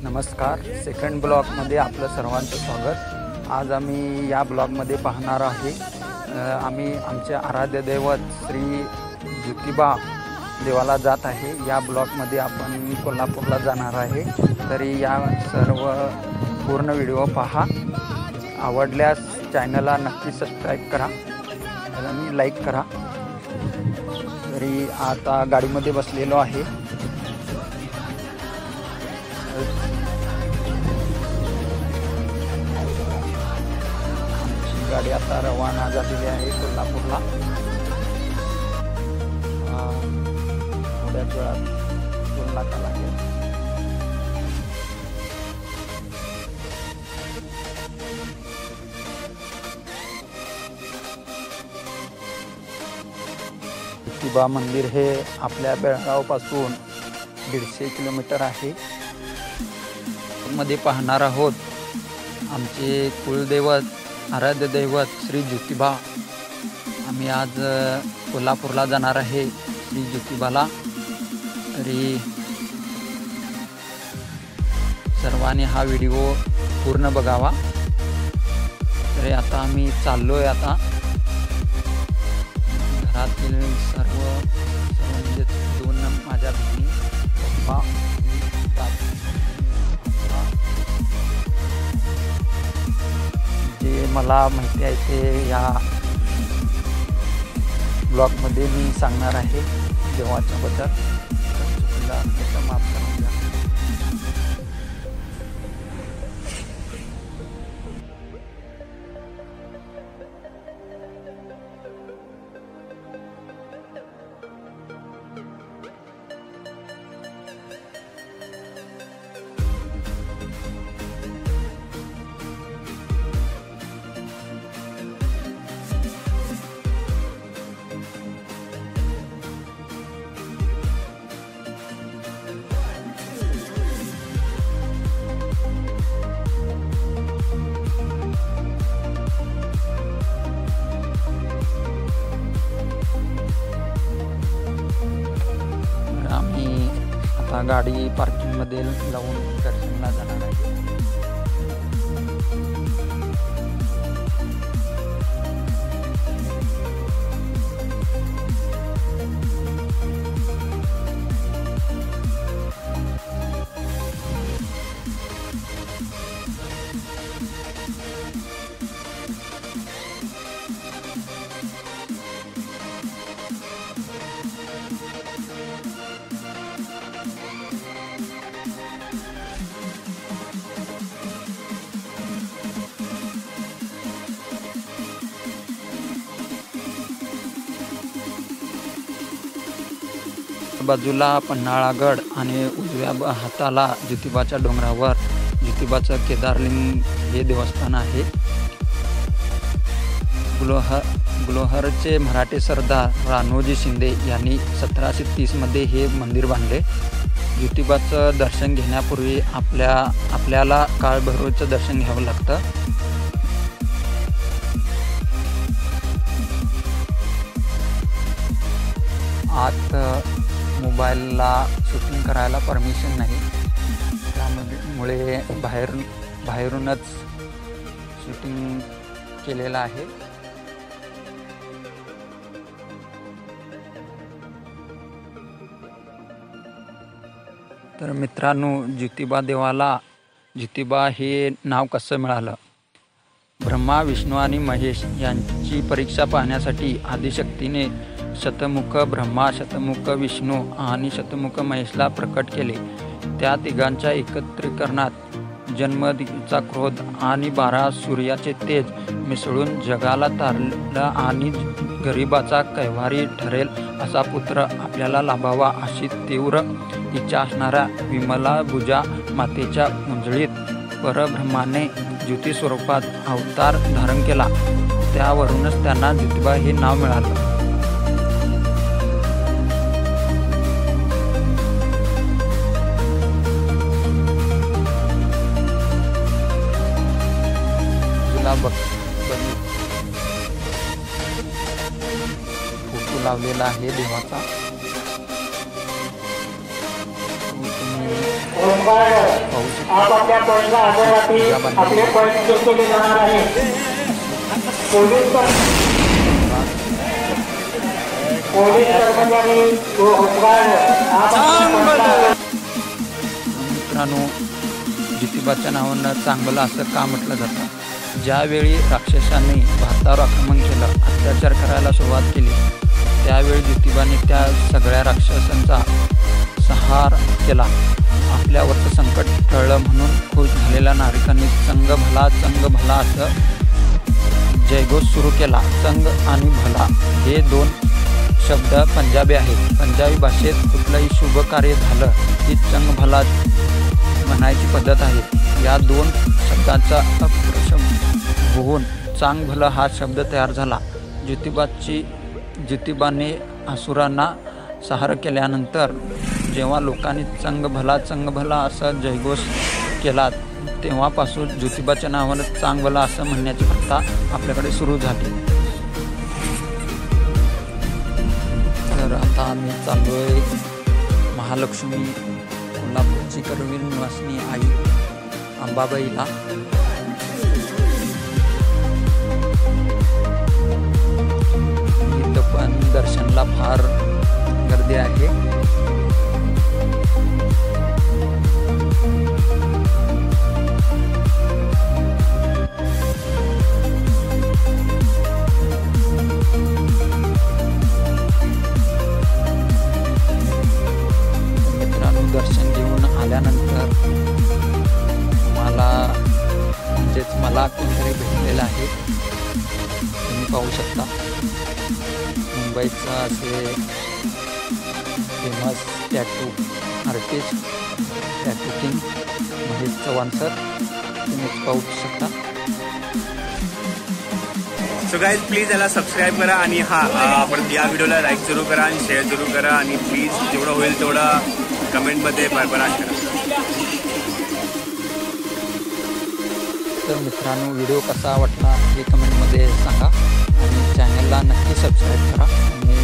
नमस्कार, सेकंड ब्लॉगमध्ये आपलं सर्वांचं स्वागत। आज आम्ही या ब्लॉगमध्ये पाहणार आहे आम्ही आमचे आराध्य दैवत श्री ज्योतिबा देवाला जात आहे। या ब्लॉगमध्ये आपण कोल्हापूरला जाणार आहे, तरी या सर्व पूर्ण व्हिडिओ पहा। आवडल्यास चॅनलला नक्की सबस्क्राईब करा आणि लाईक करा। तरी आता गाडीमध्ये बसलेलो आहे। गाडी आता रवाना झालेली आहे कोल्हापूरला। थोड्याच वेळात टोल नाका लागेल। ज्योतिबा मंदिर हे आपल्या बेळगाव पासून 150 किलोमीटर आहे। मध्ये पाहणार आहोत आमचे कुलदैवत आराध्य दैवत श्री ज्योतिबा। आम्ही आज कोल्हापूरला जाणार आहे श्री ज्योतिबाला। तरी सर्वांनी हा व्हिडिओ पूर्ण बघावा। तरी आता आम्ही चाललोय। आता घरातील सर्व म्हणजे दोन माझ्या बहिणी, पप्पा, जे मला माहिती आहे ते या ब्लॉगमध्ये मी सांगणार आहे देवाच्या बद्दल। त्याचं माफ करून द्या। आता गाडी पार्किंग मध्ये लावून दर्शनला जाणार आहे। बाजूला पन्हाळागड आणि उजव्या हाताला ज्योतिबाच्या डोंगरावर ज्योतिबाचं केदारलिंग हे देवस्थान आहे। गुलोहरचे मराठे सरदार राणोजी शिंदे यांनी 1730 मध्ये हे मंदिर बांधले। ज्योतिबाचं दर्शन घेण्यापूर्वी आपल्याला काळभैरवचं दर्शन घ्यावं लागतं। आत मोबाईलला शूटिंग करायला परमिशन नाही, त्यामुळे बाहेरूनच शूटिंग केलेलं आहे। तर मित्रांनो, ज्योतिबा देवाला ज्योतिबा हे नाव कसं मिळालं? ब्रह्मा, विष्णू आणि महेश यांची परीक्षा पाहण्यासाठी आदिशक्तीने शतमुख ब्रह्मा, शतमुख विष्णू आणि शतमुख महेशला प्रकट केले। त्या तिघांच्या एकत्रीकरणात जन्मदिचा क्रोध आणि 12 सूर्याचे तेज मिसळून जगाला तारलं आणि गरिबाचा कैवारी ठरेल असा पुत्र आपल्याला लाभावा अशी तीव्र इच्छा असणाऱ्या विमला भुजा मातेच्या उंजळीत परब्रह्माने ज्योती स्वरूपात अवतार धारण केला। त्यावरूनच त्यांना ज्योतिबा हे नाव मिळालं। फोटो लावलेला आहे देवाचा। तुम्ही पाहू शकता आपापल्या पॉईंटला हजरासाठी आपले पॉईंट चेक केले जाणार आहे. पोलीस कर्मचारी व मित्रांनो, ज्योतिबाच्या नावानं चांगलं असं का म्हटलं जातं? ज्यावेळी राक्षसांनी भारतावर आक्रमण केलं, अत्याचार करायला सुरुवात केली, त्यावेळी ज्योतिबाने त्या सगळ्या राक्षसांचा संहार केला. आपल्यावरचं संकट टळलं म्हणून खुश झालेल्या नागरिकांनी चंग भला असं जयघोष सुरू केला. चंग आणि भला हे दोन शब्द पंजाबी आहेत. पंजाबी भाषेत कुठलंही शुभ कार्य झालं की चंग भला म्हणायची पद्धत आहे. या दोन शब्दांचा अप्रशम होऊन चांग भलं हा शब्द तयार झाला. ज्योतिबाने असुरांना संहार केल्यानंतर जेव्हा लोकांनी चंग भला असं जयघोष केला, तेव्हापासून ज्योतिबाच्या नावानं चांग भला असं म्हणण्याची प्रथा आपल्याकडे सुरू झाली. तर आता आम्ही चाललो आहे महालक्ष्मी कोल्हापूरची करवीर निवासिनी आई अंबाबाईला. इथं पण दर्शनला फार गर्दी आहे. दर्शन घेऊन आल्यानंतर मला कोणतरी भेटलेलं आहे. तुम्ही पाहू शकता मुंबईचा असे famous tattoo artist tattoo king Mahesh Chavan sir, तुम्ही पाहू शकता. सो गाइस, प्लीज याला सबस्क्राईब करा आणि आपण या व्हिडिओला लाईक जरूर करा आणि शेअर जरूर करा आणि प्लीज जेवढं होईल तेवढं कमेंटमध्ये भरभराट करा. तर मित्रांनो, व्हिडिओ कसा वाटला हे कमेंटमध्ये सांगा आणि चॅनलला नक्की सबस्क्राईब करा आणि